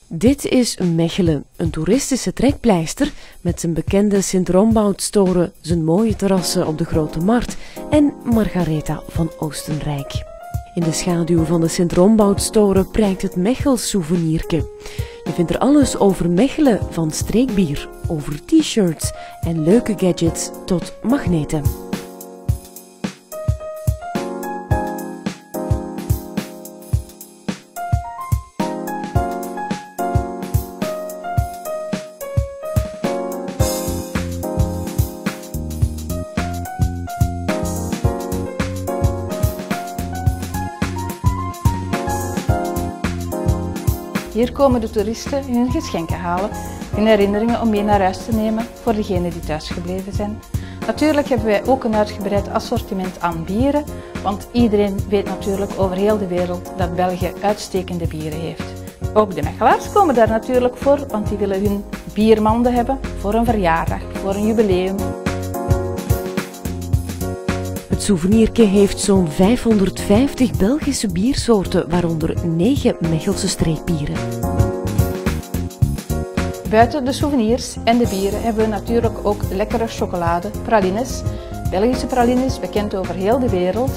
Dit is Mechelen, een toeristische trekpleister met zijn bekende Sint-Romboudstoren, zijn mooie terrassen op de Grote Markt en Margaretha van Oostenrijk. In de schaduw van de Sint-Romboudstoren prijkt het Mechels souvenirke. Je vindt er alles over Mechelen, van streekbier, over t-shirts en leuke gadgets tot magneten. Hier komen de toeristen hun geschenken halen, hun herinneringen om mee naar huis te nemen voor degenen die thuisgebleven zijn. Natuurlijk hebben wij ook een uitgebreid assortiment aan bieren, want iedereen weet natuurlijk over heel de wereld dat België uitstekende bieren heeft. Ook de Mechelaars komen daar natuurlijk voor, want die willen hun biermanden hebben voor een verjaardag, voor een jubileum. Het souvenirke heeft zo'n 550 Belgische biersoorten, waaronder 9 Mechelse streekbieren. Buiten de souvenirs en de bieren hebben we natuurlijk ook lekkere chocolade, pralines. Belgische pralines, bekend over heel de wereld.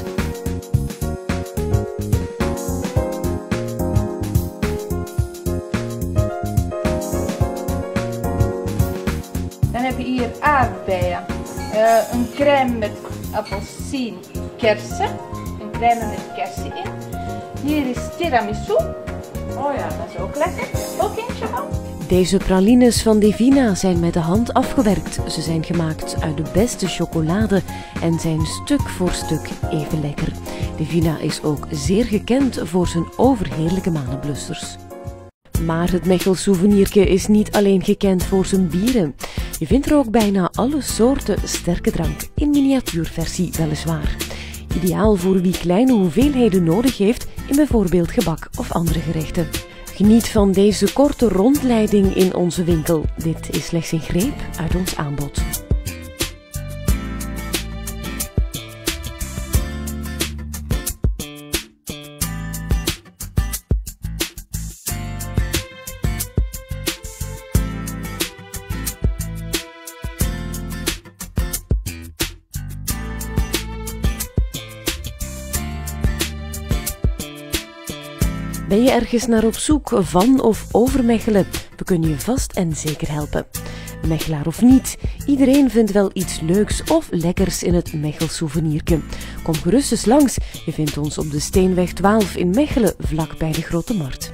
Dan heb je hier aardbeien, een crème met appelsien, kersen, een crème met kersen in. Hier is tiramisu. Oh ja, dat is ook lekker. Ook eentje van. Deze pralines van Devina zijn met de hand afgewerkt. Ze zijn gemaakt uit de beste chocolade en zijn stuk voor stuk even lekker. Devina is ook zeer gekend voor zijn overheerlijke manenblussers. Maar het Mechels souvenirke is niet alleen gekend voor zijn bieren. Je vindt er ook bijna alle soorten sterke drank, in miniatuurversie weliswaar. Ideaal voor wie kleine hoeveelheden nodig heeft in bijvoorbeeld gebak of andere gerechten. Geniet van deze korte rondleiding in onze winkel. Dit is slechts een greep uit ons aanbod. Ben je ergens naar op zoek van of over Mechelen? We kunnen je vast en zeker helpen. Mechelaar of niet, iedereen vindt wel iets leuks of lekkers in het Mechels souvenirke. Kom gerust eens langs, je vindt ons op de Steenweg 12 in Mechelen, vlak bij de Grote Markt.